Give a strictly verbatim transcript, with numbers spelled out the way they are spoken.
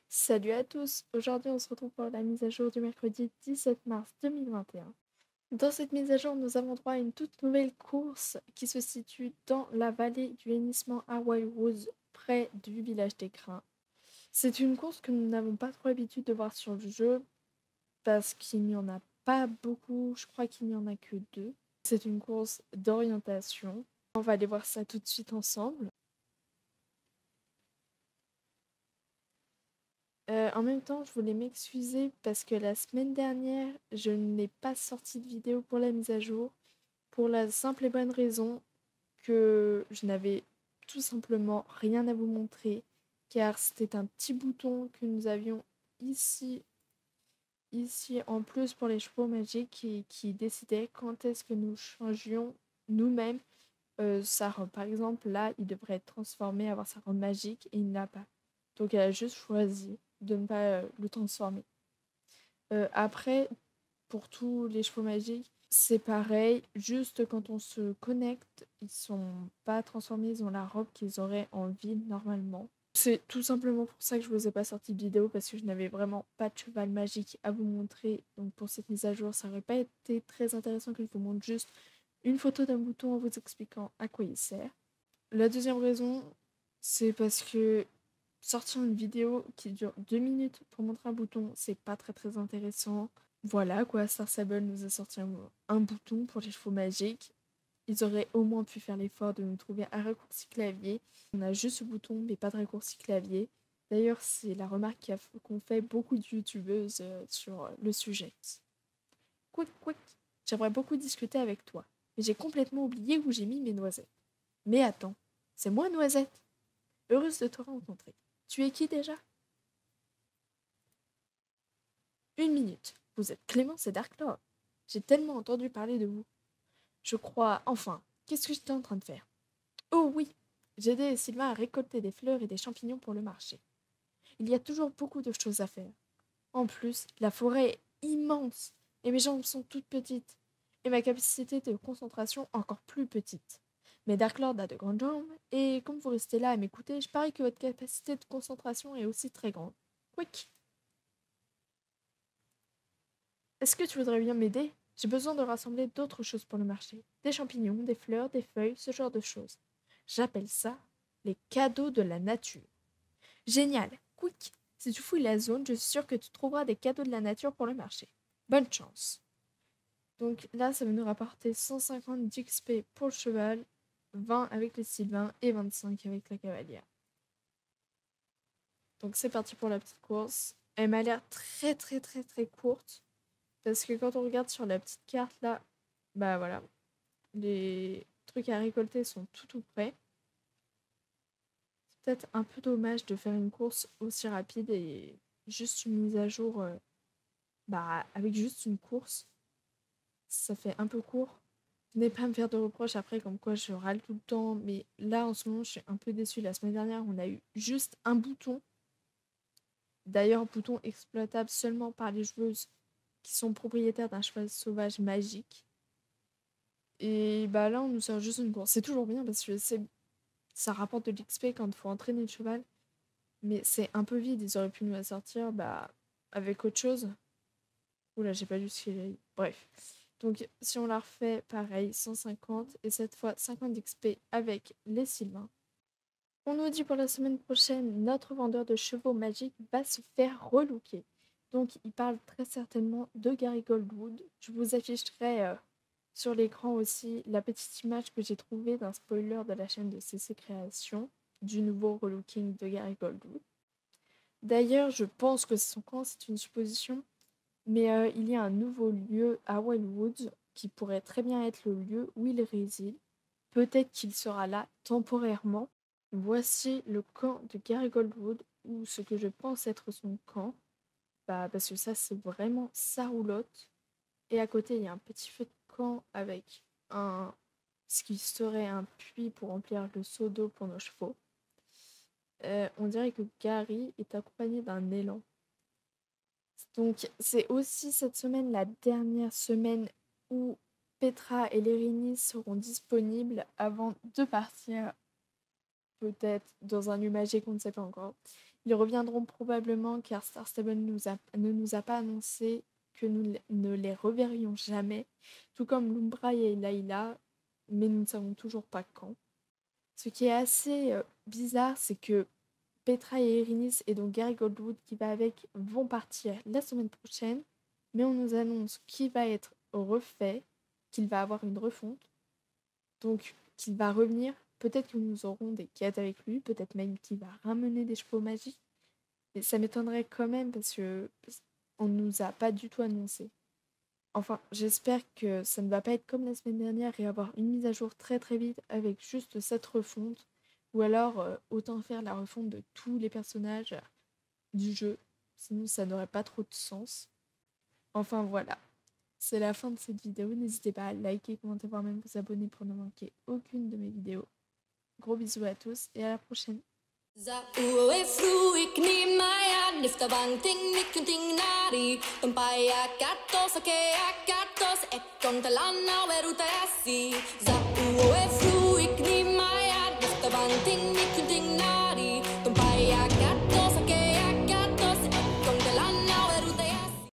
Salut à tous, aujourd'hui on se retrouve pour la mise à jour du mercredi dix-sept mars deux mille vingt et un. Dans cette mise à jour, nous avons droit à une toute nouvelle course qui se situe dans la vallée du hennissement à Wildwood, près du village des Crins. C'est une course que nous n'avons pas trop l'habitude de voir sur le jeu, parce qu'il n'y en a pas beaucoup, je crois qu'il n'y en a que deux. C'est une course d'orientation. On va aller voir ça tout de suite ensemble. Euh, en même temps, je voulais m'excuser parce que la semaine dernière, je n'ai pas sorti de vidéo pour la mise à jour pour la simple et bonne raison que je n'avais tout simplement rien à vous montrer car c'était un petit bouton que nous avions ici, ici en plus pour les chevaux magiques qui, qui décidait quand est-ce que nous changions nous-mêmes euh, sa robe. Par exemple, là, il devrait être transformé, avoir sa robe magique et il ne l'a pas. Donc elle a juste choisi de ne pas euh, le transformer. Euh, après, pour tous les chevaux magiques, c'est pareil. Juste quand on se connecte, ils sont pas transformés, ils ont la robe qu'ils auraient en ville normalement. C'est tout simplement pour ça que je vous ai pas sorti de vidéo parce que je n'avais vraiment pas de cheval magique à vous montrer. Donc pour cette mise à jour, ça aurait pas été très intéressant que je vous montre juste une photo d'un bouton en vous expliquant à quoi il sert. La deuxième raison, c'est parce que sortir une vidéo qui dure deux minutes pour montrer un bouton, c'est pas très très intéressant. Voilà quoi, Star Sable nous a sorti un, un bouton pour les chevaux magiques. Ils auraient au moins pu faire l'effort de nous trouver un raccourci clavier. On a juste ce bouton, mais pas de raccourci clavier. D'ailleurs, c'est la remarque qu'ont fait beaucoup de youtubeuses euh, sur euh, le sujet. Quick, quick, j'aimerais beaucoup discuter avec toi, mais j'ai complètement oublié où j'ai mis mes noisettes. Mais attends, c'est moi Noisette. Heureuse de te rencontrer. Tu es qui déjà? Une minute. Vous êtes Clémence et Darklord. J'ai tellement entendu parler de vous. Je crois, enfin, qu'est-ce que j'étais en train de faire? Oh oui, j'aidais Sylvain à récolter des fleurs et des champignons pour le marché. Il y a toujours beaucoup de choses à faire. En plus, la forêt est immense et mes jambes sont toutes petites et ma capacité de concentration encore plus petite. Mais Darklord a de grandes jambes et comme vous restez là à m'écouter, je parie que votre capacité de concentration est aussi très grande. Quick! Est-ce que tu voudrais bien m'aider? J'ai besoin de rassembler d'autres choses pour le marché. Des champignons, des fleurs, des feuilles, ce genre de choses. J'appelle ça les cadeaux de la nature. Génial! Quick! Si tu fouilles la zone, je suis sûre que tu trouveras des cadeaux de la nature pour le marché. Bonne chance! Donc là, ça va nous rapporter cent cinquante d'X P pour le cheval, vingt avec les sylvains et vingt-cinq avec la cavalière. Donc c'est parti pour la petite course. Elle m'a l'air très très très très courte. Parce que quand on regarde sur la petite carte là, bah voilà, les trucs à récolter sont tout tout près. C'est peut-être un peu dommage de faire une course aussi rapide et juste une mise à jour euh, bah avec juste une course. Ça fait un peu court. Venez pas me faire de reproches après comme quoi je râle tout le temps. Mais là en ce moment je suis un peu déçue. La semaine dernière on a eu juste un bouton. D'ailleurs bouton exploitable seulement par les joueuses qui sont propriétaires d'un cheval sauvage magique. Et bah là, on nous sort juste une course. C'est toujours bien parce que c'est, ça rapporte de l'X P quand il faut entraîner le cheval. Mais c'est un peu vide. Ils auraient pu nous la sortir bah, avec autre chose. Oula, j'ai pas lu ce qu'il a dit. Bref. Donc, si on la refait, pareil, cent cinquante. Et cette fois, cinquante d'X P avec les Sylvains. On nous dit pour la semaine prochaine, notre vendeur de chevaux magiques va se faire relooker. Donc, il parle très certainement de Gary Goldwood. Je vous afficherai euh, sur l'écran aussi la petite image que j'ai trouvée d'un spoiler de la chaîne de C C Création du nouveau relooking de Gary Goldwood. D'ailleurs, je pense que son camp, c'est une supposition, mais euh, il y a un nouveau lieu à Wildwood qui pourrait très bien être le lieu où il réside. Peut-être qu'il sera là temporairement. Voici le camp de Gary Goldwood, ou ce que je pense être son camp. Bah, parce que ça, c'est vraiment sa roulotte. Et à côté, il y a un petit feu de camp avec un ce qui serait un puits pour remplir le seau d'eau pour nos chevaux. Euh, on dirait que Gary est accompagné d'un élan. Donc, c'est aussi cette semaine la dernière semaine où Petra et Lérini seront disponibles avant de partir peut-être dans un lieu magique, on ne sait pas encore. Ils reviendront probablement car Star Stable nous a, ne nous a pas annoncé que nous ne les reverrions jamais, tout comme Lumbra et Layla, mais nous ne savons toujours pas quand. Ce qui est assez euh, bizarre, c'est que Petra et Erinis et donc Gary Goldwood qui va avec vont partir la semaine prochaine, mais on nous annonce qu'il va être refait, qu'il va avoir une refonte, donc qu'il va revenir. Peut-être que nous aurons des quêtes avec lui, peut-être même qu'il va ramener des chevaux magiques, mais ça m'étonnerait quand même parce que on ne nous a pas du tout annoncé. Enfin, j'espère que ça ne va pas être comme la semaine dernière et avoir une mise à jour très très vite avec juste cette refonte. Ou alors, euh, autant faire la refonte de tous les personnages du jeu. Sinon, ça n'aurait pas trop de sens. Enfin, voilà. C'est la fin de cette vidéo. N'hésitez pas à liker, commenter, voire même vous abonner pour ne manquer aucune de mes vidéos. Gros bisous à tous et à la prochaine. Zauwe fruik ni maya nifta banting nikunting nari Tumpay akatos ake akatos ekon talana weruta yasi Zauwe fruik ni maya nifta banting